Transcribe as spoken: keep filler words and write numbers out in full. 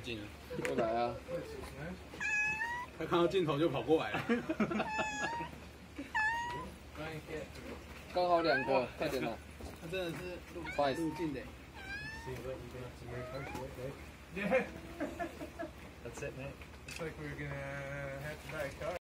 近了。 过来啊！ 他看到镜头就跑过来了。 刚好两个，快点了！ 他真的是路快路径的。 Yeah. That's it, mate. Looks like we're gonna have to buy a car.